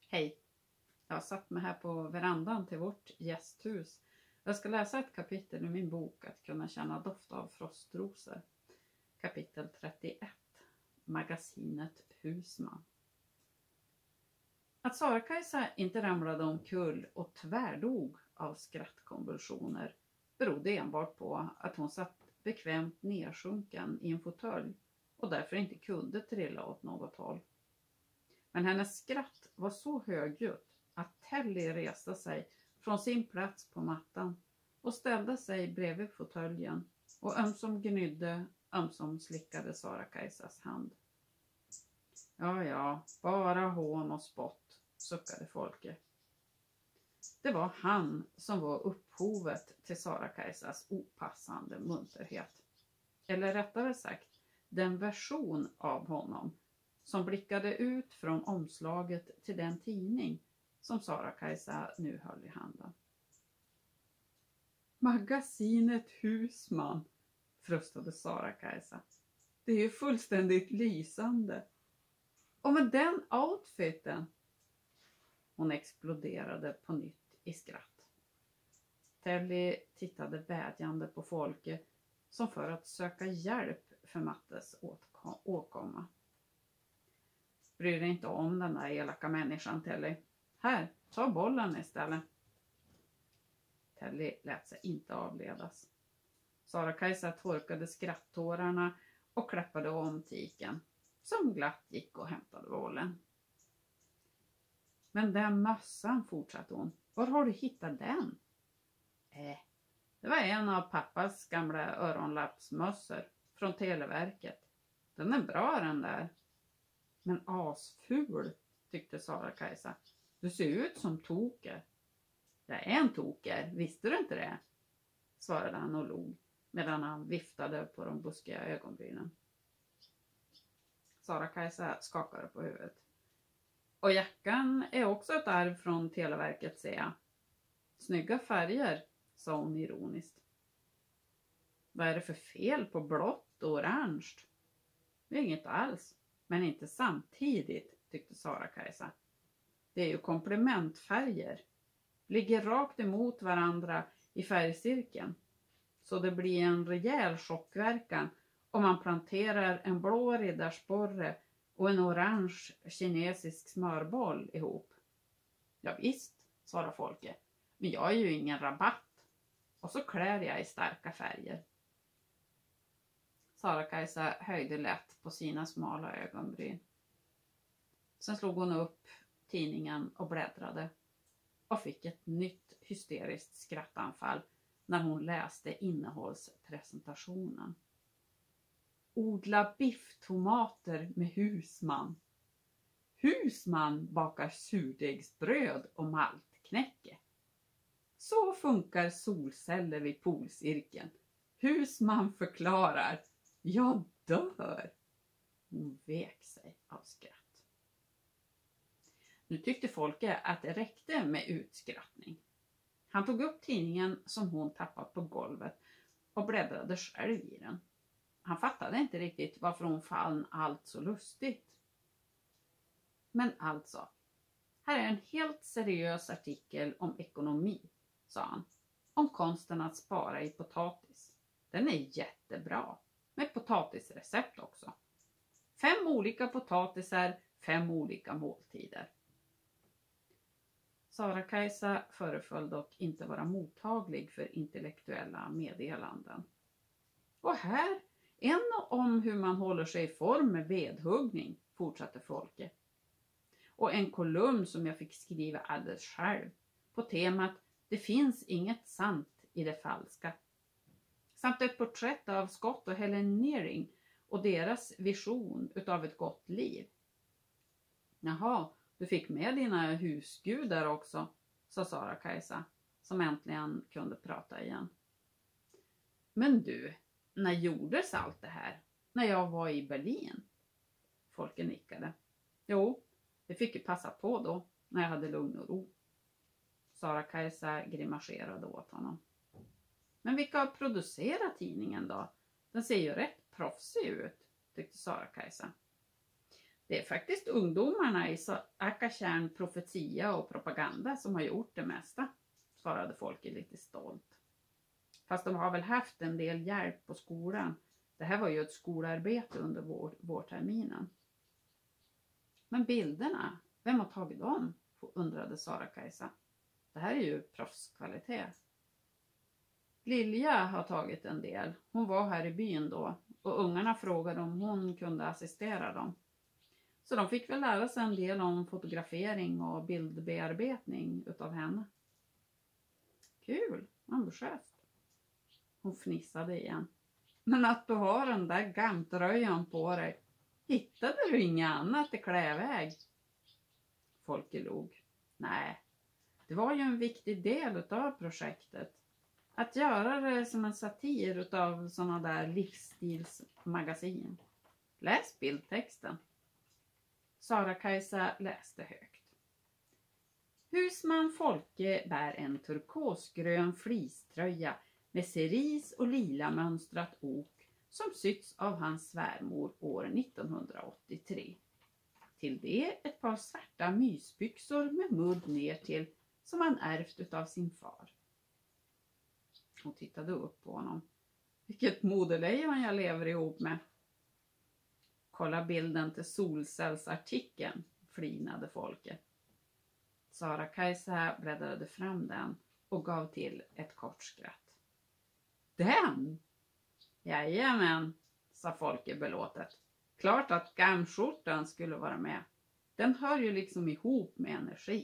Hej, jag har satt mig här på verandan till vårt gästhus. Jag ska läsa ett kapitel i min bok Att kunna känna doft av frostrosor. Kapitel 31. Magasinet Husman. Att Sara-Kajsa inte ramlade omkull och tvärdog av skrattkonvulsioner berodde enbart på att hon satt bekvämt nedsjunken i en fåtölj och därför inte kunde trilla åt något håll. Men hennes skratt var så högljutt att Telly reste sig från sin plats på mattan och ställde sig bredvid fåtöljen och ömsom gnydde, ömsom slickade Sara-Kajsas hand. Ja, bara hån och spott, suckade Folke. Det var han som var upphovet till Sara-Kajsas opassande munterhet. Eller rättare sagt, den version av honom som blickade ut från omslaget till den tidning som Sara-Kajsa nu höll i handen. Magasinet Husman, frustade Sara-Kajsa. Det är ju fullständigt lysande. Och med den outfiten. Hon exploderade på nytt i skratt. Telly tittade vädjande på Folke som för att söka hjälp för Mattes åkomma. Bryr dig inte om den där elaka människan, Telly. Här, ta bollen istället. Telly lät sig inte avledas. Sara-Kajsa torkade skratttårarna och klappade om tiken, som glatt gick och hämtade bollen. Men den mössan, fortsatte hon. Var har du hittat den? Det var en av pappas gamla öronlappsmössor från Televerket. Den är bra den där. Men asful, tyckte Sara-Kajsa. Du ser ut som toker. Jag är en toker, visste du inte det? Svarade han och log medan han viftade på de buskiga ögonbrynen. Sara-Kajsa skakade på huvudet. Och jackan är också ett arv från Televerket, ser jag. Snygga färger, sa hon ironiskt. Vad är det för fel på blått och orange? Det är inget alls, men inte samtidigt, tyckte Sara-Kajsa. Det är ju komplementfärger. Ligger rakt emot varandra i färgcirkeln. Så det blir en rejäl chockverkan om man planterar en blå riddarsporre och en orange kinesisk smörboll ihop. Ja visst, svarade Folke. Men jag är ju ingen rabatt. Och så klär jag i starka färger. Sara-Kajsa höjde lätt på sina smala ögonbryn. Sen slog hon upp tidningen och bläddrade. Och fick ett nytt hysteriskt skrattanfall när hon läste innehållspresentationen. Odla bifftomater med Husman. Husman bakar surdegsbröd och maltknäcke. Så funkar solceller vid polcirkeln. Husman förklarar. Jag dör. Hon vek sig av skratt. Nu tyckte Folke att det räckte med utskrattning. Han tog upp tidningen som hon tappat på golvet och bläddrade själv i den. Han fattade inte riktigt varför hon fann allt så lustigt. Men alltså, här är en helt seriös artikel om ekonomi, sa han. Om konsten att spara i potatis. Den är jättebra. Med potatisrecept också. 5 olika potatisar, 5 olika måltider. Sara-Kajsa föreföll dock inte vara mottaglig för intellektuella meddelanden. Och här, en om hur man håller sig i form med vedhuggning, fortsatte Folke. Och en kolumn som jag fick skriva alldeles själv på temat Det finns inget sant i det falska. Samt ett porträtt av Scott och Helen Nearing och deras vision utav ett gott liv. Jaha, du fick med dina husgudar också, sa Sara-Kajsa, som äntligen kunde prata igen. Men du, när gjordes allt det här? När jag var i Berlin? Folke nickade. Jo, det fick ju passa på då, när jag hade lugn och ro. Sara-Kajsa grimaserade åt honom. Men vilka har producerat tidningen då? Den ser ju rätt proffsig ut, tyckte Sara-Kajsa. Det är faktiskt ungdomarna i Akkatjärn profetia och propaganda som har gjort det mesta, svarade Folke lite stolt. Fast de har väl haft en del hjälp på skolan. Det här var ju ett skolarbete under vårterminen. Men bilderna, vem har tagit dem? Undrade Sara-Kajsa. Det här är ju proffskvalitet. Lilja har tagit en del. Hon var här i byn då och ungarna frågade om hon kunde assistera dem. Så de fick väl lära sig en del om fotografering och bildbearbetning utav henne. Kul, ambitiöst. Hon fnissade igen. Men att du har den där gamtröjan på dig. Hittade du inget annat i kläväg? Folke log. Nej, det var ju en viktig del utav projektet. Att göra det som en satir utav såna där livsstilsmagasin. Läs bildtexten. Sara-Kajsa läste högt. Husman Folke bär en turkosgrön fleecetröja med cerise och lila mönstrat ok som sytts av hans svärmor år 1983. Till det ett par svarta mysbyxor med mudd ner till som han ärvt utav sin far. Hon tittade upp på honom. Vilket modelejon jag lever ihop med. Kolla bilden till solcellsartikeln, flinade Folke. Sara-Kajsa bläddrade fram den och gav till ett kort skratt. Den? Jajamän, sa Folke belåtet. Klart att gamskjortan skulle vara med. Den hör ju liksom ihop med energi.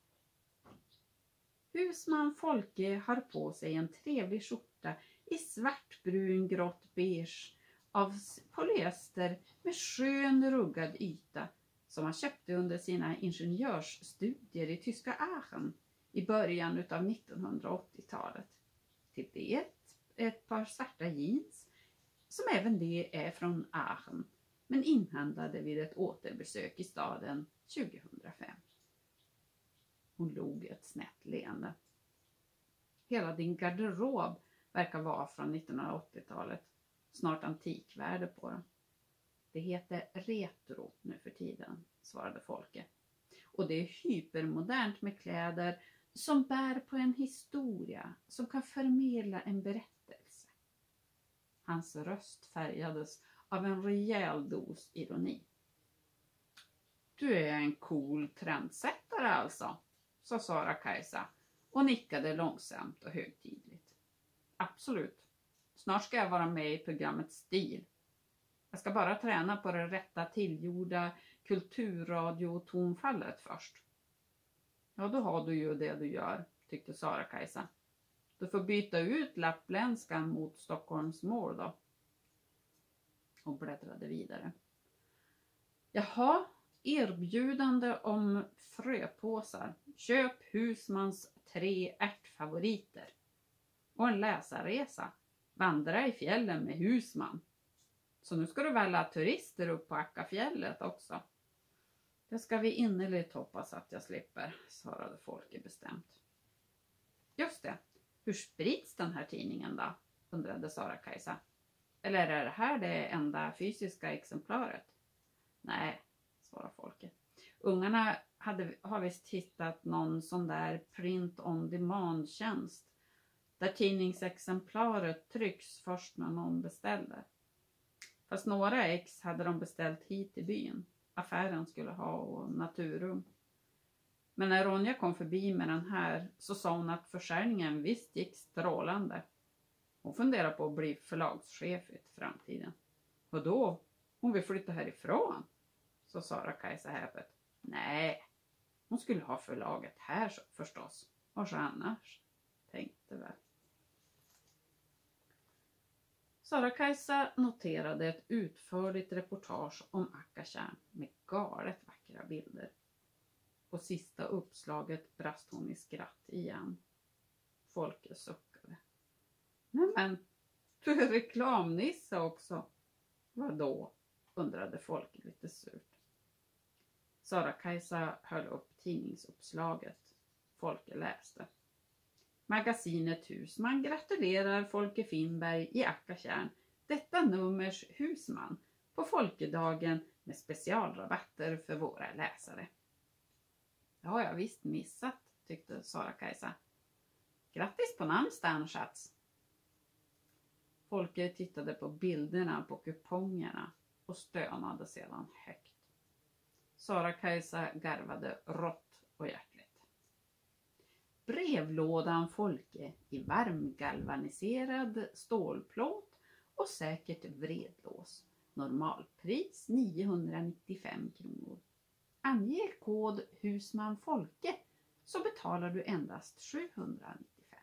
Husman Folke har på sig en trevlig skjorta i svartbrun grått beige av polyester med skön ruggad yta som han köpte under sina ingenjörsstudier i tyska Aachen i början av 1980-talet. Till det ett par svarta jeans som även det är från Aachen men inhandlade vid ett återbesök i staden 2005. Hon log ett snett leende. Hela din garderob verkar vara från 1980-talet. Snart antikvärde på den. Det heter retro nu för tiden, svarade Folke. Och det är hypermodernt med kläder som bär på en historia som kan förmedla en berättelse. Hans röst färgades av en rejäl dos ironi. Du är en cool trendsättare alltså, sa Sara-Kajsa och nickade långsamt och högtidligt. Absolut. Snart ska jag vara med i programmet Stil. Jag ska bara träna på det rätta tillgjorda kulturradio-tonfallet först. Ja, då har du ju det du gör, tyckte Sara-Kajsa. Du får byta ut lappländskan mot Stockholms mål då. Och bläddrade vidare. Jaha, erbjudande om fröpåsar. Köp Husmans 3 ärtfavoriter. Och en läsarresa. Vandra i fjällen med Husman. Så nu ska du välja turister upp på Akkafjället också. Det ska vi innerligt hoppas att jag slipper, svarade Folke bestämt. Just det, hur sprids den här tidningen då? Undrade Sara-Kajsa. Eller är det här det enda fysiska exemplaret? Nej, svarade Folke. Ungarna har visst hittat någon sån där print on demand tjänst. Där tidningsexemplaret trycks först när någon beställer. Fast några ex hade de beställt hit i byn. Affären skulle ha och naturrum. Men när Ronja kom förbi med den här så sa hon att försäljningen visst gick strålande. Hon funderar på att bli förlagschef i framtiden. Och då? Hon vill flytta härifrån, sa Sara-Kajsa häpet. Nej, hon skulle ha förlaget här förstås. Och så annars, tänkte väl. Sara-Kajsa noterade ett utförligt reportage om Akkatjärn med galet vackra bilder. På sista uppslaget brast hon i skratt igen. Folke suckade. Men du är reklamnisse också. Vadå? Undrade Folke lite surt. Sara-Kajsa höll upp tidningsuppslaget. Folke läste. Magasinet Husman gratulerar Folke Finberg i Akkatjärn, detta nummers Husman, på Folkedagen med specialrabatter för våra läsare. Det har jag visst missat, tyckte Sara-Kajsa. Grattis på namnsdagen, schatz. Folke tittade på bilderna på kupongerna och stönade sedan högt. Sara-Kajsa garvade rått och hjärtligt. Brevlådan Folke i varmgalvaniserad stålplåt och säkert vredlås. Normalpris 995 kronor. Ange kod Husman Folke så betalar du endast 795.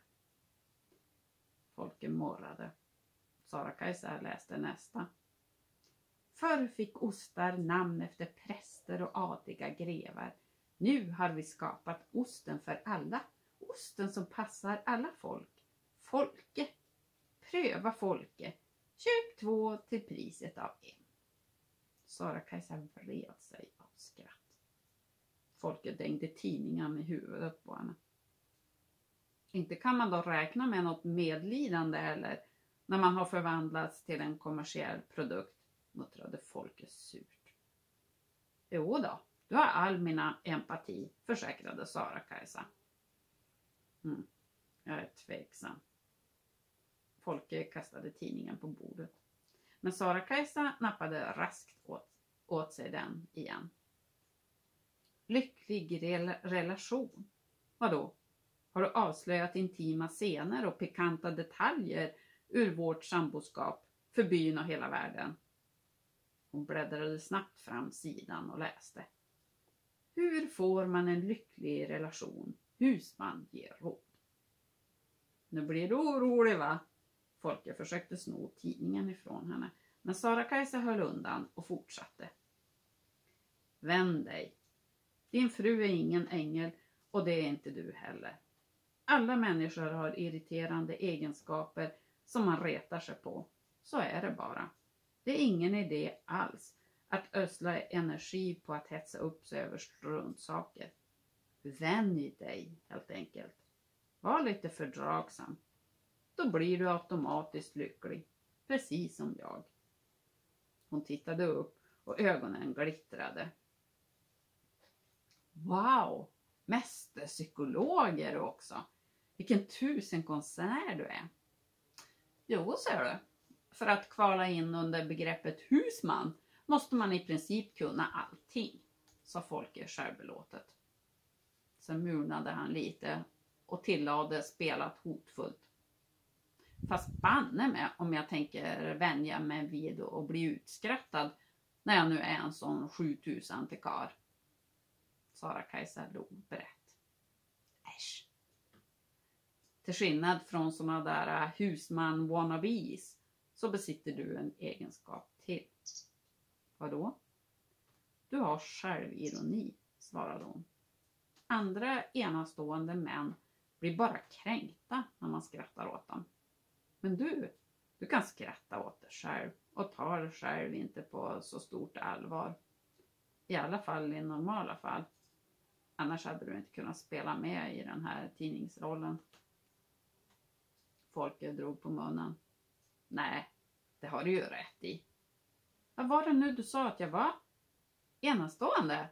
Folke morrade. Sara-Kajsa läste nästa. Förr fick ostar namn efter präster och adliga grevar. Nu har vi skapat osten för alla. Osten som passar alla folk. Folke. Pröva Folke. Köp 2 till priset av 1. Sara-Kajsa vred sig av skratt. Folke dängde tidningen med huvudet på henne. Inte kan man då räkna med något medlidande eller när man har förvandlats till en kommersiell produkt, muttrade Folke surt. Jo då, du har all mina empati, försäkrade Sara-Kajsa. Jag är tveksam. Folke kastade tidningen på bordet. Men Sara-Kajsa nappade raskt åt sig den igen. Lycklig relation. Vadå? Har du avslöjat intima scener och pikanta detaljer ur vårt samboskap för byn och hela världen? Hon bläddrade snabbt fram sidan och läste. Hur får man en lycklig relation? Husman ger råd. Nu blir du orolig, va? Folke försökte sno tidningen ifrån henne. Men Sara-Kajsa höll undan och fortsatte. Vänd dig. Din fru är ingen ängel och det är inte du heller. Alla människor har irriterande egenskaper som man retar sig på. Så är det bara. Det är ingen idé alls att ösla energi på att hetsa upp sig över struntsaker. Vänj dig helt enkelt. Var lite fördragsam. Då blir du automatiskt lycklig. Precis som jag. Hon tittade upp och ögonen glittrade. Wow! Mästerpsykologer också. Vilken tusenkonstnär du är. Jo, säger du. För att kvala in under begreppet husman måste man i princip kunna allting, sa Folke självbelåtet. Sen murnade han lite och tillade spelat hotfullt. Fast banne med om jag tänker vänja mig vid och bli utskrattad när jag nu är en sån 7000 till kar. Sara-Kajsa log brett. Äsch. Till skillnad från såna där husman wannabes så besitter du en egenskap till. Vadå? Du har självironi, svarade hon. Andra enastående män blir bara kränkta när man skrattar åt dem. Men du kan skratta åt dig själv och tar dig själv inte på så stort allvar. I alla fall i normala fall. Annars hade du inte kunnat spela med i den här tidningsrollen. Folke drog på munnen. Nej, det har du ju rätt i. Vad var det nu du sa att jag var? Enastående?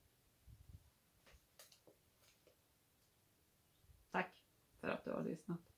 Tack för att du har lyssnat.